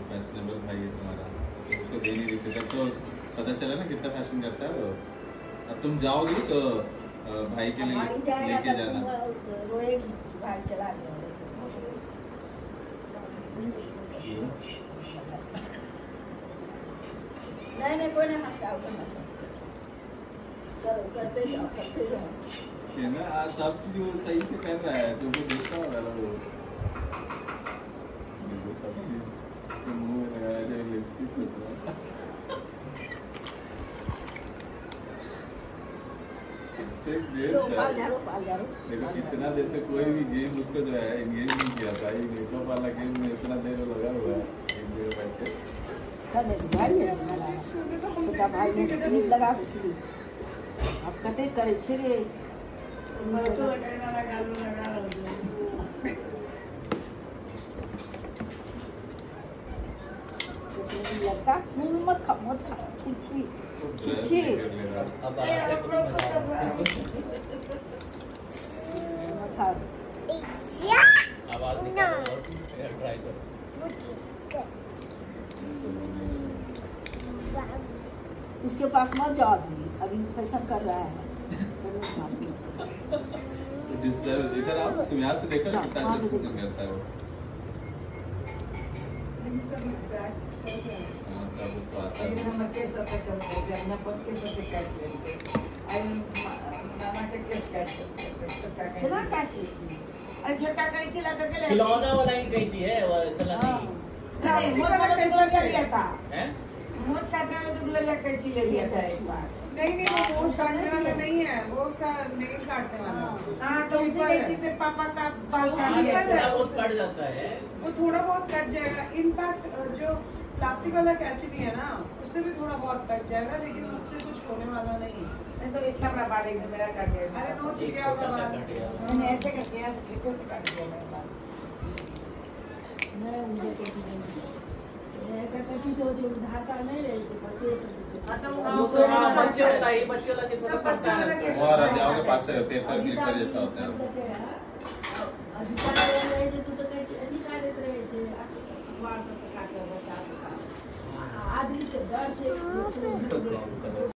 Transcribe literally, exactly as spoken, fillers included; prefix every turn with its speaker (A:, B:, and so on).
A: Fashionable भाई है तुम्हारा, तो उसको दे नहीं रही थी। तब तो पता चला ना कितना फैशन करता है वो। अब तुम जाओगी तो भाई के लिए लेके जाना।
B: रोएगी भाई चला गया। नहीं नहीं कोई नहीं हंसाओ करो करते जाओ करते जाओ
A: ना। आज सब चीज वो सही से कर रहा है, तुमको देखता होगा ना वो देखो सब चीज तो मुंह में लगा रहा है, लिपस्टिक होता है।
B: तो पाल जाओ पाल जाओ।
A: देखो कितना देर से कोई भी गेम उसको जो है एंगेज नहीं किया था, ये मेकअप वाला गेम में इतना देर लगा हुआ है एक जगह बैठ के।
B: भाई है छोटा भाई ने क्लिप लगा के अब कते करे छे रे लड़का मुंह मत खा मत खा छी छी छी छी
C: आवाज निकालो और ट्राई करो।
B: उसके पास मत जाओ अभी अभी फैशन कर रहा है।
A: इधर आओ, तुम यहाँ से देखो ना कितना अच्छा फैशन करता है वो। सब उसको आता है।
C: खिलौना वाला ही कैंची है वो चला नहीं।
D: मोच काटने में तो लगा कैंची ले लिया था एक बार। नहीं नहीं वो मोच काटने वाला नहीं है, वो उसका नेल काटने वाला। हाँ तो उसी कैंची से पापा का बाल काट लिया था।
C: वो कट जाता है,
D: वो थोड़ा बहुत कट जाएगा। इनफैक्ट जो प्लास्टिक वाला कैंची भी है ना उससे भी थोड़ा बहुत कट जाएगा, लेकिन उससे कुछ होने वाला नहीं। ऐसा इतना बड़ा बाल एकदम मेरा काट दिया। अरे नोच ही गया होगा बाल, मैंने ऐसे कर दिया पीछे से काट दिया मेरा बाल।
B: नहीं उनके कैसी तो जो धाता नहीं रही थी पच्चीस
C: बच्चों का ही बच्चों का सिर्फ पर्चा है।
A: और जाओगे पास से पेपर क्लिपर जैसा होता है।
B: अधिकार रहे थे तू तो कैसे अधिकार देते रहे थे अखबार सब काट के बता आदमी के डर से